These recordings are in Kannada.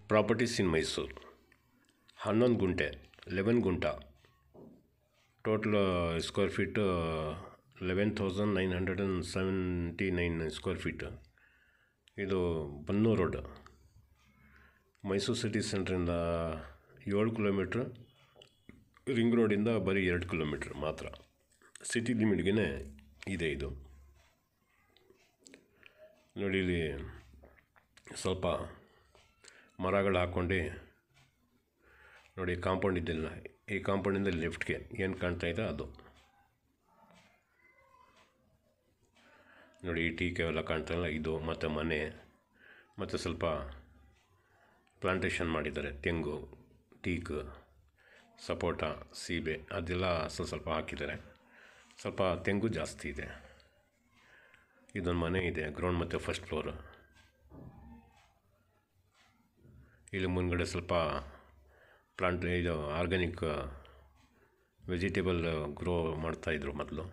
ಪ್ರಾಪರ್ಟೀಸ್ ಇನ್ ಮೈಸೂರು 11 ಗುಂಟೆ 11 ಗುಂಟ total square feet 11,979 square feet. ಇದು ಬನ್ನೂರು ರೋಡ್, ಮೈಸೂರು ಸಿಟಿ ಸೆಂಟ್ರಿಂದ 7 ಕಿಲೋಮೀಟ್ರ್, ರಿಂಗ್ ರೋಡಿಂದ ಬರೀ 2 ಕಿಲೋಮೀಟ್ರ್ ಮಾತ್ರ. ಸಿಟಿ ಲಿಮಿಟ್ಗೆ ಇದೆ ಇದು. ನೋಡಿ, ಇಲ್ಲಿ ಸ್ವಲ್ಪ ಮರಗಳು ಹಾಕ್ಕೊಂಡು ನೋಡಿ, ಕಾಂಪೌಂಡ್ ಇದೆಯಲ್ಲ, ಈ ಕಾಂಪೌಂಡಿಂದ ಲೆಫ್ಟ್ಗೆ ಏನು ಕಾಣ್ತಾ ಇದೆ ಅದು ನೋಡಿ. ಈ ಟೀಕ್ ಎಲ್ಲ ಕಾಣ್ತಾಯಿಲ್ಲ, ಇದು ಮತ್ತು ಮನೆ, ಮತ್ತು ಸ್ವಲ್ಪ ಪ್ಲಾಂಟೇಶನ್ ಮಾಡಿದ್ದಾರೆ. ತೆಂಗು, ಟೀಕ್, ಸಪೋಟ, ಸೀಬೆ ಅದೆಲ್ಲ ಸ್ವಲ್ಪ ಹಾಕಿದ್ದಾರೆ. ಸ್ವಲ್ಪ ತೆಂಗು ಜಾಸ್ತಿ ಇದೆ. ಇದೊಂದು ಮನೆ ಇದೆ, ಗ್ರೌಂಡ್ ಮತ್ತು ಫಸ್ಟ್ ಫ್ಲೋರು. ಇಲ್ಲಿ ಮುಂದ್ಗಡೆ ಸ್ವಲ್ಪ ಇದು ಆರ್ಗ್ಯಾನಿಕ್ ವೆಜಿಟೇಬಲ್ ಗ್ರೋ ಮಾಡ್ತಾಯಿದ್ರು ಮೊದಲು.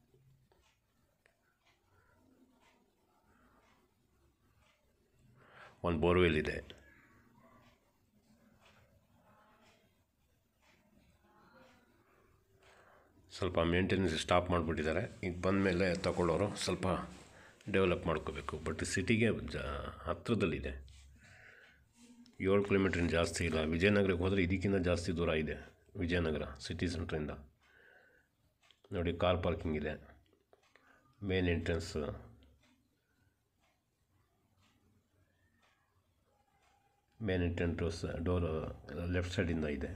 ಒಂದು ಬೋರ್ವೆಲ್ ಇದೆ. ಸ್ವಲ್ಪ ಮೇಂಟೆನೆನ್ಸ್ ಸ್ಟಾಪ್ ಮಾಡಿಬಿಟ್ಟಿದ್ದಾರೆ. ಈಗ ಬಂದ ಮೇಲೆ ತಗೊಳ್ಳೋರು ಸ್ವಲ್ಪ ಡೆವಲಪ್ ಮಾಡ್ಕೋಬೇಕು. ಬಟ್ ಸಿಟಿಗೆ ಹತ್ತಿರದಲ್ಲಿದೆ, 7 ಕಿಲೋಮೀಟ್ರಿನ ಜಾಸ್ತಿ ಇಲ್ಲ. ವಿಜಯನಗರಕ್ಕೆ ಹೋದರೆ ಇದಕ್ಕಿಂತ ಜಾಸ್ತಿ ದೂರ ಇದೆ. ವಿಜಯನಗರ ಸಿಟಿ ಸೆಂಟ್ರಿಂದ ನೋಡಿ, ಕಾರ್ ಪಾರ್ಕಿಂಗ್ ಇದೆ. ಮೇನ್ ಎಂಟ್ರೆನ್ಸ್, ಡೋರ್ ಲೆಫ್ಟ್ ಸೈಡಿಂದ ಇದೆ.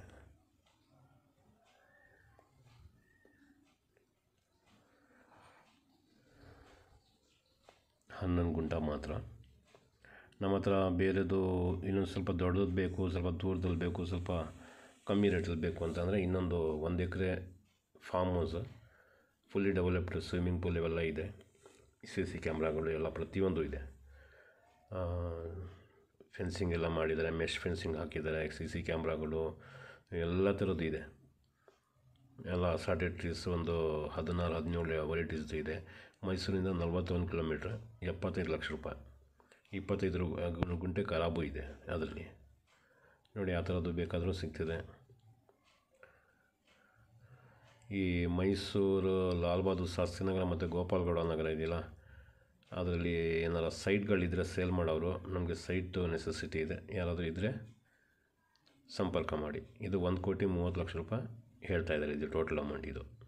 ಹನ್ನೊಂದು ಗುಂಟ ಮಾತ್ರ. ನಮ್ಮ ಹತ್ರ ಬೇರೆದು ಇನ್ನೊಂದು ಸ್ವಲ್ಪ ದೊಡ್ಡದು ಬೇಕು, ಸ್ವಲ್ಪ ದೂರದಲ್ಲಿ ಬೇಕು, ಸ್ವಲ್ಪ ಕಮ್ಮಿ ರೇಟಲ್ಲಿ ಬೇಕು ಅಂತಂದರೆ ಇನ್ನೊಂದು 1 acre farm house, fully developed, swimming pool ಇವೆಲ್ಲ ಇದೆ. CC ಕ್ಯಾಮ್ರಾಗಳು ಎಲ್ಲ ಪ್ರತಿಯೊಂದು ಇದೆ. ಫೆನ್ಸಿಂಗ್ ಎಲ್ಲ ಮಾಡಿದ್ದಾರೆ, ಮೆಶ್ ಫೆನ್ಸಿಂಗ್ ಹಾಕಿದ್ದಾರೆ, CC ಕ್ಯಾಮ್ರಾಗಳು ಎಲ್ಲ ಥರದ್ದು ಇದೆ. ಎಲ್ಲ ಅಸಾರ್ಟೆಡ್ ಟ್ರೀಸ್ ಒಂದು 16-17 ವೆರೈಟೀಸ್ದು ಇದೆ. ಮೈಸೂರಿಂದ 41 ಕಿಲೋಮೀಟ್ರ್, 75 ಲಕ್ಷ ರೂಪಾಯಿ. 25 ಗುಂಟೆ ಖರಾಬು ಇದೆ ಅದರಲ್ಲಿ. ನೋಡಿ, ಆ ಥರದ್ದು ಬೇಕಾದರೂ ಸಿಗ್ತಿದೆ. ಈ ಮೈಸೂರು ಲಾಲ್ ಬಹದ್ದೂರ್ ಶಾಸ್ತ್ರಿ ನಗರ ಮತ್ತು ಗೋಪಾಲಗೌಡ ನಗರ ಇದೆಯಲ್ಲ, ಅದರಲ್ಲಿ ಏನಾರು ಸೈಟ್ಗಳಿದ್ದರೆ ಸೇಲ್ ಮಾಡೋರು, ನಮಗೆ ಸೈಟು ನೆಸೆಸಿಟಿ ಇದೆ, ಯಾರಾದರೂ ಇದ್ದರೆ ಸಂಪರ್ಕ ಮಾಡಿ. ಇದು 1,30,30,00,000 ರೂಪಾಯಿ ಹೇಳ್ತಾಯಿದ್ದಾರೆ. ಇದು ಟೋಟಲ್ ಅಮೌಂಟ್ ಇದು.